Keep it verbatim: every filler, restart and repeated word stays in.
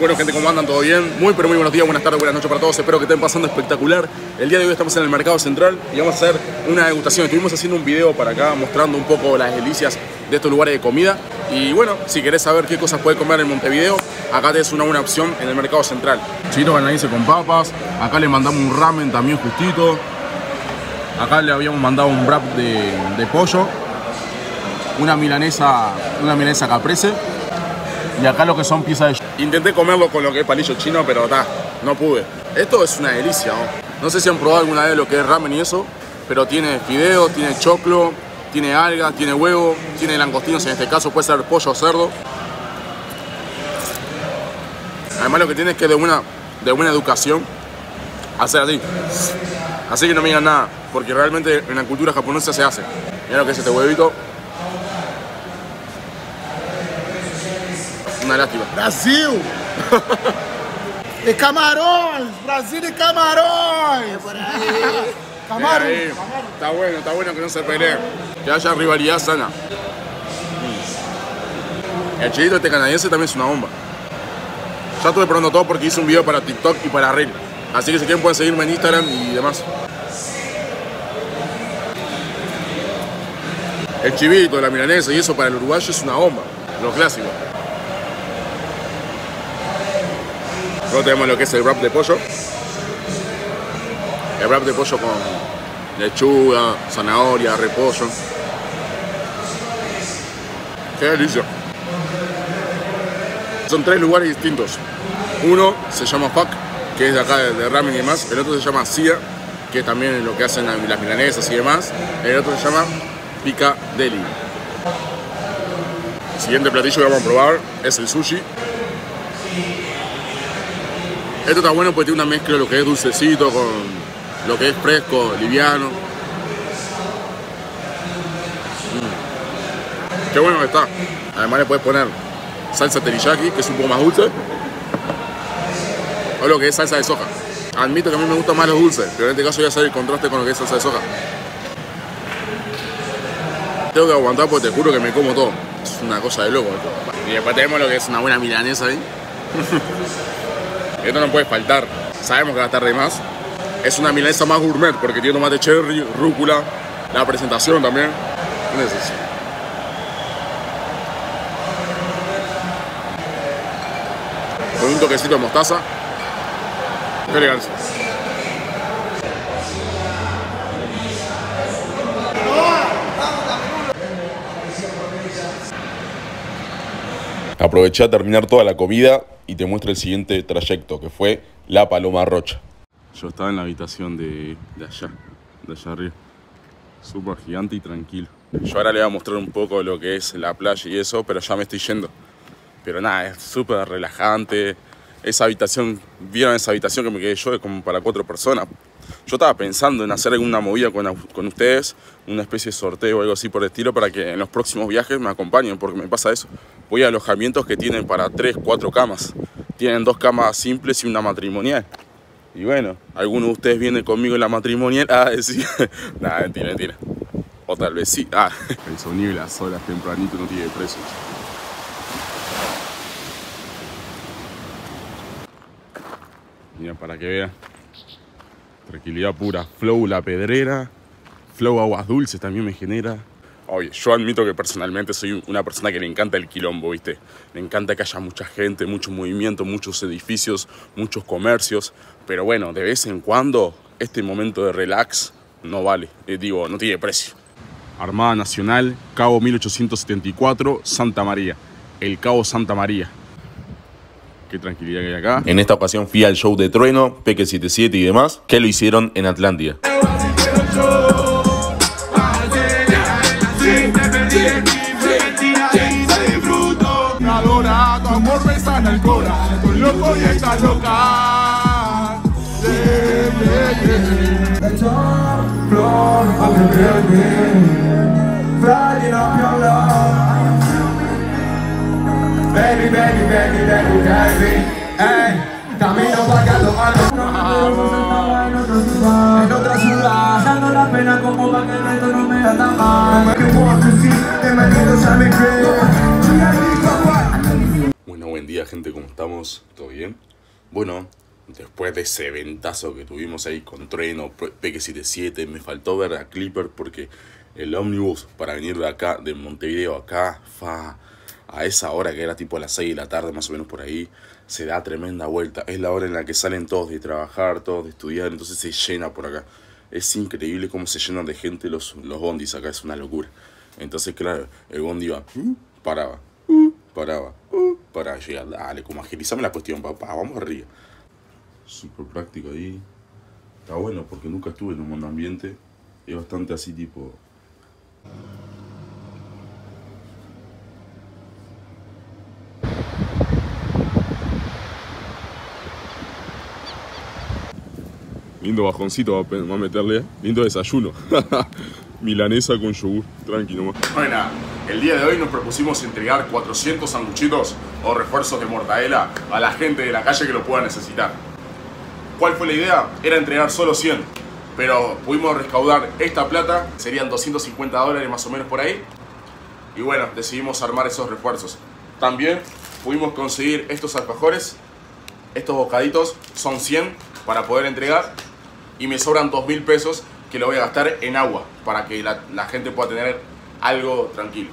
Bueno, gente, ¿cómo andan? ¿Todo bien? Muy, pero muy buenos días, buenas tardes, buenas noches para todos. Espero que estén pasando espectacular. El día de hoy estamos en el Mercado Central y vamos a hacer una degustación. Estuvimos haciendo un video para acá mostrando un poco las delicias de estos lugares de comida. Y bueno, si querés saber qué cosas puedes comer en Montevideo, acá tenés una buena opción en el Mercado Central. Chito canadiense con papas. Acá le mandamos un ramen también justito. Acá le habíamos mandado un wrap de, de pollo. Una milanesa, una milanesa caprese. Y acá lo que son piezas de... Intenté comerlo con lo que es palillo chino, pero ta, no pude. Esto es una delicia, ¿no? No sé si han probado alguna vez lo que es ramen y eso, pero tiene fideo, tiene choclo, tiene algas, tiene huevo, tiene langostinos, en este caso puede ser pollo o cerdo. Además lo que tiene es que de buena, de buena educación hacer así. Así que no me digan nada, porque realmente en la cultura japonesa se hace. Mira lo que es este huevito. Una lástima. Brasil! De camarón! Brasil de camarón! Camarón. Ahí. Está bueno, está bueno que no se peleen. Que haya rivalidad sana. El chilito este canadiense también es una bomba. Ya estuve probando todo porque hice un video para TikTok y para Reel. Así que si quieren pueden seguirme en Instagram y demás. El chivito, la milanesa y eso para el uruguayo es una bomba. Lo clásico. Luego tenemos lo que es el wrap de pollo. El wrap de pollo con lechuga, zanahoria, repollo. ¡Qué delicia! Son tres lugares distintos. Uno se llama Fuck, que es de acá de ramen y demás. El otro se llama Sia, que es también lo que hacen las milanesas y demás. El otro se llama Picadeli. El siguiente platillo que vamos a probar es el sushi. Esto está bueno porque tiene una mezcla de lo que es dulcecito con lo que es fresco, liviano. Mm. Qué bueno que está. Además le puedes poner salsa teriyaki, que es un poco más dulce. O lo que es salsa de soja. Admito que a mí me gustan más los dulces, pero en este caso voy a hacer el contraste con lo que es salsa de soja. Tengo que aguantar porque te juro que me como todo. Es una cosa de loco esto. Y después tenemos lo que es una buena milanesa ahí. Esto no puede faltar. Sabemos que va a estar de más. Es una milanesa más gourmet porque tiene tomate cherry, rúcula, la presentación también. ¿Qué es eso? Con un toquecito de mostaza. Qué elegancia. Aproveché a terminar toda la comida y te muestro el siguiente trayecto, que fue La Paloma Rocha. Yo estaba en la habitación de, de allá, de allá arriba. Súper gigante y tranquilo. Yo ahora le voy a mostrar un poco lo que es la playa y eso, pero ya me estoy yendo. Pero nada, es súper relajante. Esa habitación, ¿vieron esa habitación que me quedé yo? Es como para cuatro personas. Yo estaba pensando en hacer alguna movida con, con ustedes, una especie de sorteo o algo así por el estilo, para que en los próximos viajes me acompañen, porque me pasa eso. Voy a alojamientos que tienen para tres, cuatro camas. Tienen dos camas simples y una matrimonial. Y bueno, algunos de ustedes vienen conmigo en la matrimonial. Ah, sí. Nada, mentira, mentira. O tal vez sí. Ah, el sonido y las horas tempranito no tiene precio. Mira, para que vean. Tranquilidad pura. Flow La Pedrera. Flow Aguas Dulces también me genera. Oye, yo admito que personalmente soy una persona que le encanta el quilombo, ¿viste? Le encanta que haya mucha gente, mucho movimiento, muchos edificios, muchos comercios. Pero bueno, de vez en cuando, este momento de relax no vale. Eh, digo, no tiene precio. Armada Nacional, Cabo mil ochocientos setenta y cuatro, Santa María. El Cabo Santa María. Qué tranquilidad que hay acá. En esta ocasión fui al show de Trueno, Peque setenta y siete y demás, que lo hicieron en Atlántida. El corazón, estoy loco y está loca. Baby, baby, baby, baby, baby. Hey, camino pagando en otra ciudad, dando la pena como pa' que el resto no me ata mal. Bueno, buen día. día, gente, ¿cómo estamos? ¿Todo bien? Bueno, después de ese ventazo que tuvimos ahí con Trueno, P K setenta y siete, me faltó ver a Clipper porque el ómnibus para venir de acá, de Montevideo acá, fa, a esa hora que era tipo a las seis de la tarde, más o menos por ahí, se da tremenda vuelta. Es la hora en la que salen todos de trabajar, todos de estudiar, entonces se llena por acá. Es increíble cómo se llenan de gente los, los bondis acá, es una locura. Entonces, claro, el bondi iba, uh, paraba, uh, paraba, uh, paraba. Yo iba, dale, como agilizame la cuestión, papá, vamos arriba. Súper práctico ahí. Está bueno porque nunca estuve en un monoambiente. Es bastante así tipo... Lindo bajoncito va a meterle, lindo desayuno. Milanesa con yogur, tranqui nomás. Bueno, el día de hoy nos propusimos entregar cuatrocientos sanguchitos o refuerzos de mortadela a la gente de la calle que lo pueda necesitar. ¿Cuál fue la idea? Era entregar solo cien, pero pudimos recaudar esta plata, serían doscientos cincuenta dólares más o menos por ahí. Y bueno, decidimos armar esos refuerzos. También pudimos conseguir estos alfajores, estos bocaditos, son cien para poder entregar. Y me sobran dos mil pesos que lo voy a gastar en agua para que la, la gente pueda tener algo tranquilo.